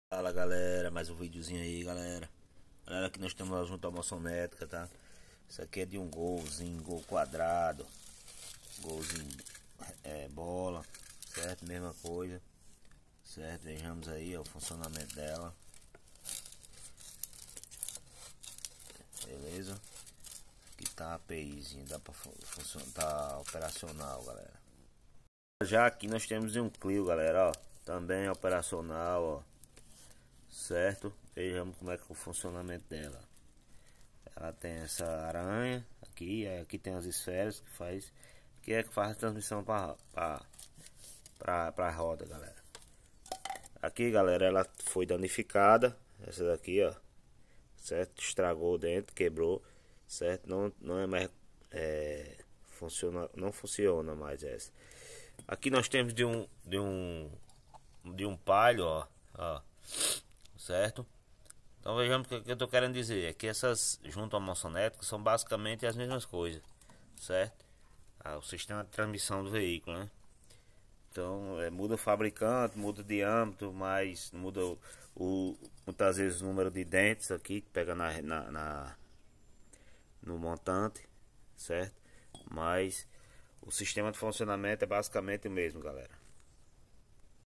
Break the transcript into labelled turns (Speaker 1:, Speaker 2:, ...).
Speaker 1: Fala galera, mais um videozinho aí galera. Galera, aqui nós estamos lá junto à moçonética, tá? Isso aqui é de um golzinho, gol quadrado, golzinho bola, certo? Mesma coisa, certo? Vejamos aí ó, o funcionamento dela. Beleza? Aqui tá a APIzinha, dá pra funcionar, tá operacional galera. Já aqui nós temos um Clio galera, ó, também é operacional, ó. Certo? Vejamos como é que é o funcionamento dela. Ela tem essa aranha aqui, aqui tem as esferas que faz a transmissão para a roda, galera. Aqui, galera, ela foi danificada, essa daqui, ó, certo? Estragou dentro, quebrou, certo? Não é mais não funciona mais essa. Aqui nós temos de um palio, ó, certo? Então vejamos o que eu tô querendo dizer. É que essas junto ao moçonético são basicamente as mesmas coisas, certo? O sistema de transmissão do veículo, né? Então muda o fabricante, muda o diâmetro, mas muda muitas vezes o número de dentes aqui que pega no montante, certo? Mas o sistema de funcionamento é basicamente o mesmo, galera.